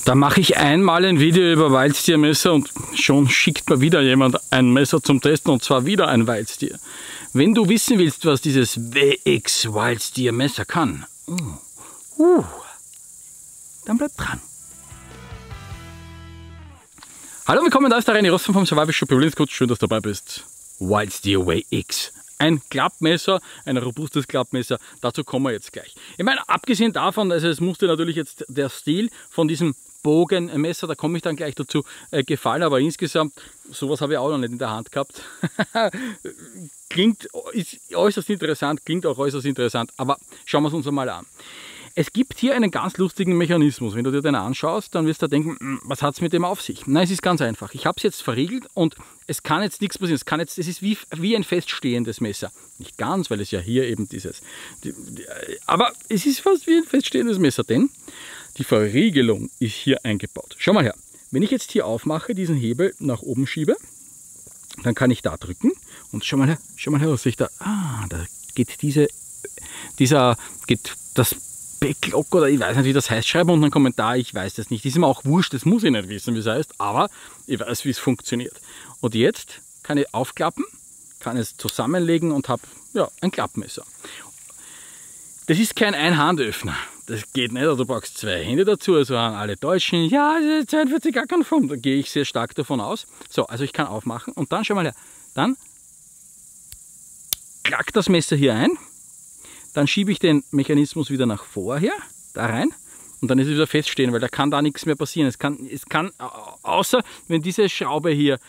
Da mache ich einmal ein Video über Weiztiermesser und schon schickt mir wieder jemand ein Messer zum Testen, und zwar wieder ein Weiztier. Wenn du wissen willst, was dieses WX Weiztiermesser kann, dann bleib dran. Hallo, willkommen, da ist der René Rossmann vom Survival Shop Coach. Schön, dass du dabei bist. Weiztier WX. Ein Klappmesser, ein robustes Klappmesser, dazu kommen wir jetzt gleich. Ich meine, abgesehen davon, also es musste natürlich jetzt der Stil von diesem Bogenmesser, da komme ich dann gleich dazu, gefallen, aber insgesamt, sowas habe ich auch noch nicht in der Hand gehabt. Ist äußerst interessant, klingt auch äußerst interessant, aber schauen wir es uns einmal an. Es gibt hier einen ganz lustigen Mechanismus. Wenn du dir den anschaust, dann wirst du denken, was hat es mit dem auf sich? Nein, es ist ganz einfach. Ich habe es jetzt verriegelt und es kann jetzt nichts passieren. Es ist wie ein feststehendes Messer. Nicht ganz, weil es ja hier eben aber es ist fast wie ein feststehendes Messer, denn die Verriegelung ist hier eingebaut. Schau mal her. Wenn ich jetzt hier aufmache, diesen Hebel nach oben schiebe, dann kann ich da drücken und schau mal her, was ich da, da geht das Backlock oder ich weiß nicht, wie das heißt, schreibe unten einen Kommentar, ich weiß das nicht. Ist mir auch wurscht, das muss ich nicht wissen, wie es heißt, aber ich weiß, wie es funktioniert. Und jetzt kann ich aufklappen, kann es zusammenlegen und habe ja, ein Klappmesser. Das ist kein Einhandöffner, das geht nicht, du brauchst zwei Hände dazu, also an alle Deutschen, ja, 42 gar kein Pfund, da gehe ich sehr stark davon aus. So, also ich kann aufmachen und dann, schau mal her, dann klackt das Messer hier ein. Dann schiebe ich den Mechanismus wieder nach vorher, da rein, und dann ist es wieder feststehen, weil da kann da nichts mehr passieren. Es kann außer wenn diese Schraube hier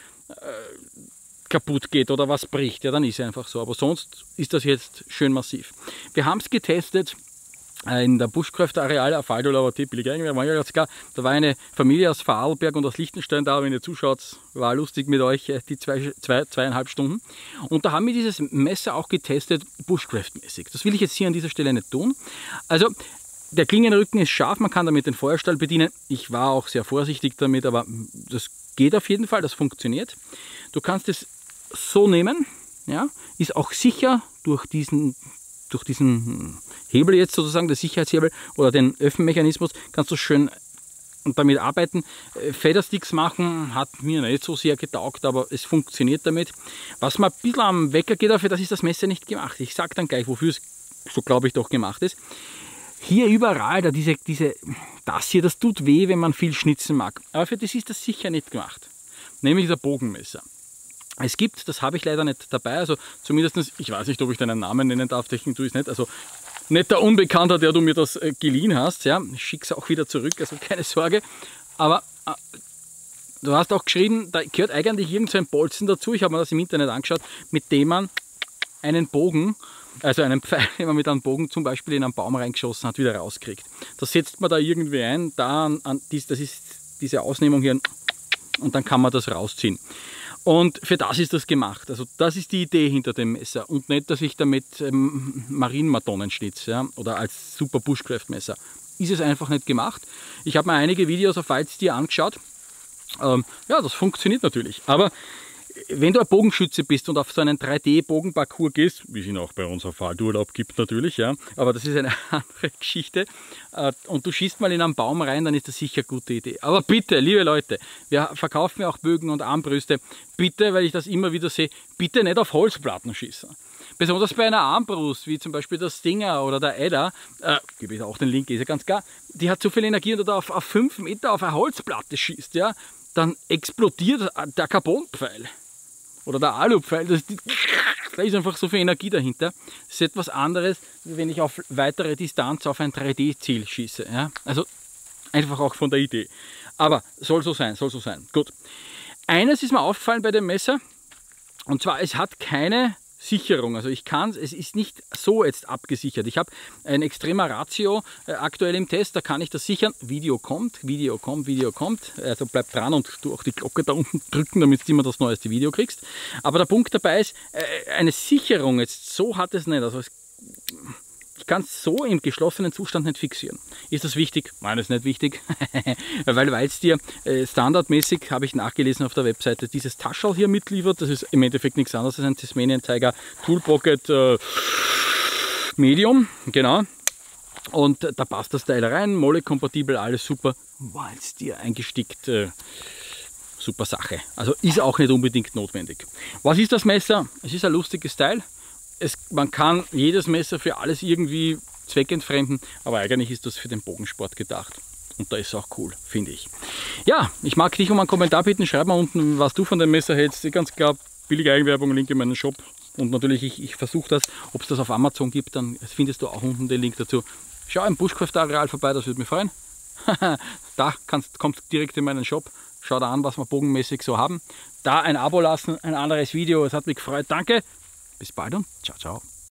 kaputt geht oder was bricht, ja, dann ist es einfach so. Aber sonst ist das jetzt schön massiv. Wir haben es getestet in der Bushcraft-Areal auf Aldo-Lavati, da war eine Familie aus Vorarlberg und aus Liechtenstein da, wenn ihr zuschaut, war lustig mit euch, die zweieinhalb Stunden. Und da haben wir dieses Messer auch getestet, Bushcraft-mäßig. Das will ich jetzt hier an dieser Stelle nicht tun. Also, der Klingenrücken ist scharf, man kann damit den Feuerstahl bedienen. Ich war auch sehr vorsichtig damit, aber das geht auf jeden Fall, das funktioniert. Du kannst es so nehmen, ja, ist auch sicher durch diesen Hebel jetzt sozusagen, der Sicherheitshebel oder den Öffnmechanismus, kannst du schön damit arbeiten. Federsticks machen hat mir nicht so sehr getaugt, aber es funktioniert damit. Was mir ein bisschen am Wecker geht, dafür, das ist das Messer nicht gemacht. Ich sage dann gleich, wofür es, so glaube ich, doch gemacht ist. Hier überall, das hier, das tut weh, wenn man viel schnitzen mag. Aber für das ist das sicher nicht gemacht. Nämlich das Bogenmesser. Es gibt, das habe ich leider nicht dabei, also zumindest, ich weiß nicht, ob ich deinen Namen nennen darf, Technik tue ich nicht, also nicht der Unbekannter, der du mir das geliehen hast, ja, ich schicke es auch wieder zurück, also keine Sorge, aber du hast auch geschrieben, da gehört eigentlich irgend so ein Bolzen dazu, ich habe mir das im Internet angeschaut, mit dem man einen Bogen, also einen Pfeil, den man mit einem Bogen zum Beispiel in einen Baum reingeschossen hat, wieder rauskriegt. Das setzt man da irgendwie ein, das ist diese Ausnehmung hier, und dann kann man das rausziehen. Und für das ist das gemacht. Also das ist die Idee hinter dem Messer. Und nicht, dass ich damit Marienmadonnen schnitze, ja, oder als super Bushcraft-Messer. Ist es einfach nicht gemacht. Ich habe mir einige Videos auf Weiztier angeschaut. Ja, das funktioniert natürlich. Aber wenn du ein Bogenschütze bist und auf so einen 3D-Bogenparcours gehst, wie es ihn auch bei uns auf Waldurlaub gibt natürlich, ja, aber das ist eine andere Geschichte, und du schießt mal in einen Baum rein, dann ist das sicher eine gute Idee. Aber bitte, liebe Leute, wir verkaufen ja auch Bögen und Armbrüste, bitte, weil ich das immer wieder sehe, bitte nicht auf Holzplatten schießen. Besonders bei einer Armbrust, wie zum Beispiel der Stinger oder der Edda, gebe ich auch den Link, ist ja ganz klar, die hat so viel Energie, und du da auf 5 Meter auf eine Holzplatte schießt, ja, dann explodiert der Carbonpfeil. Oder der Alupfeil, da ist einfach so viel Energie dahinter. Das ist etwas anderes, wenn ich auf weitere Distanz auf ein 3D-Ziel schieße. Ja? Also einfach auch von der Idee. Aber soll so sein, soll so sein. Gut. Eines ist mir aufgefallen bei dem Messer, und zwar, es hat keine Sicherung. Also es ist nicht so jetzt abgesichert. Ich habe ein extremer Ratio aktuell im Test, da kann ich das sichern. Video kommt. Also bleib dran und du auch die Glocke da unten drücken, damit du immer das neueste Video kriegst. Aber der Punkt dabei ist, eine Sicherung jetzt, so hat es nicht. Also ich kann es so im geschlossenen Zustand nicht fixieren. Ist das wichtig? Nein, das ist nicht wichtig. Weil Weiztier standardmäßig, habe ich nachgelesen auf der Webseite, dieses Taschel hier mitliefert. Das ist im Endeffekt nichts anderes als ein Tasmanian Tiger Tool Pocket Medium. Genau. Und da passt das Teil rein, Molle-kompatibel, alles super. Walztier eingestickt, super Sache. Also ist auch nicht unbedingt notwendig. Was ist das Messer? Es ist ein lustiges Teil. Man kann jedes Messer für alles irgendwie zweckentfremden, aber eigentlich ist das für den Bogensport gedacht. Und da ist es auch cool, finde ich. Ja, ich mag dich um einen Kommentar bitten. Schreib mal unten, was du von dem Messer hältst. Ganz klar, billige Eigenwerbung, Link in meinen Shop. Und natürlich, ich versuche das. Ob es das auf Amazon gibt, dann findest du auch unten den Link dazu. Schau im Bushcraft-Areal vorbei, das würde mich freuen. Da kommst direkt in meinen Shop. Schau da an, was wir bogenmäßig so haben. Da ein Abo lassen, ein anderes Video. Es hat mich gefreut. Danke. Bis bald und ciao, ciao.